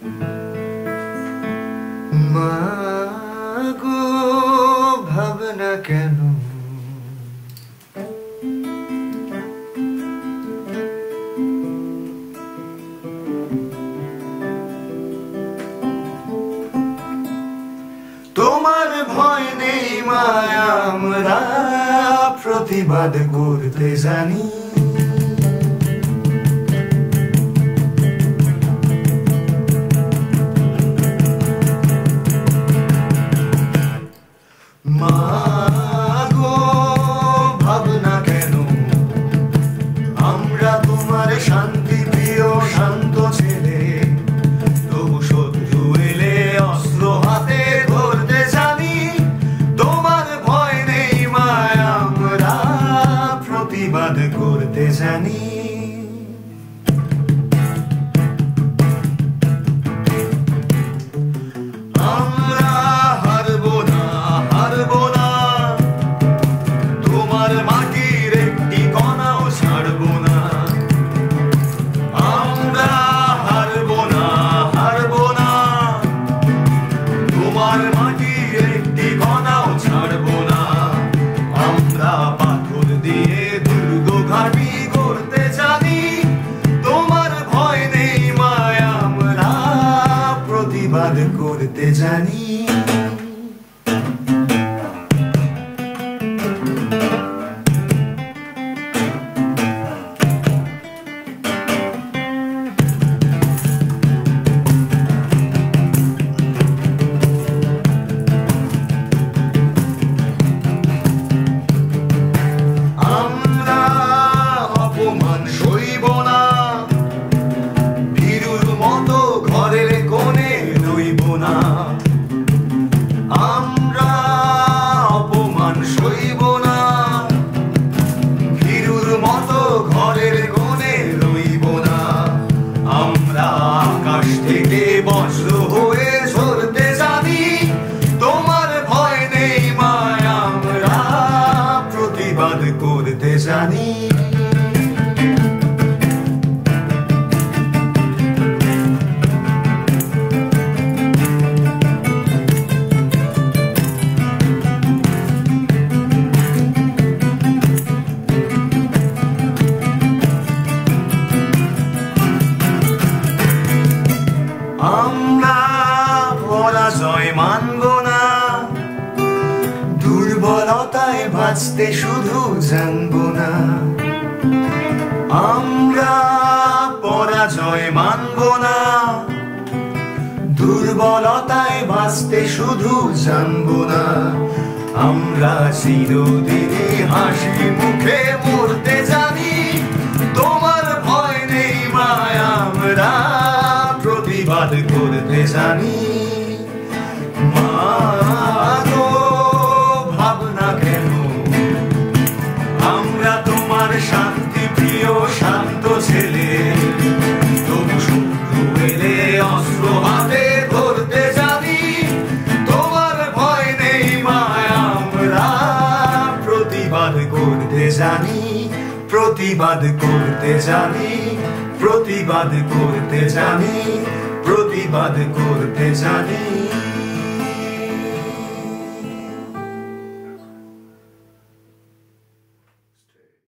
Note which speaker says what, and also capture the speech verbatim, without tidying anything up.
Speaker 1: মাগো ভাবনা কেন তোমার ভয় নেই মায়া আমরা প্রতিবাদ করতে জানি মাগো ভাবনা কেন আমরা তোমার শান্তি প্রিয় শান্ত ছেলে তবু শত্রু এলে অস্ত্র হাতে ধরতে জানি তোমার ভয় নেই মায়া আমরা প্রতিবাদ করতে জানি করতে জানি আমরা অপমান সইব না ভীরুর মতো ঘরের কোণে আমরা অপমান সইব না ভীরুর মতো ঘরের কোণে রইব না আমরা আকাশ থেকে বজ্র হয়ে ঝরতে জানি তোমার ভয় নেই মায়া আমরা প্রতিবাদ করতে জানি আমরা পরাজয় মানব না দুর্বলতায় বাঁচতে শুধু জানব না আমরা পরাজয় মানব না দুর্বলতায় বাঁচতে শুধু জানব না আমরা চিরদিনই হাসি মুখে মরতে জানি তোমার ভয় নেই মায়া আমরা প্রতিবাদ করতে জানি মাগো ভাবনা কেন আমরা তোমার শান্তি প্রিয় শান্ত ছেলে তবু শত্রু এলে অস্ত্র হাতে ধরতে জানি তোমার ভয় নেই মায়া আমরা প্রতিবাদ করতে জানি প্রতিবাদ করতে জানি প্রতিবাদ করতে জানি প্রতিবাদ করতে জানি।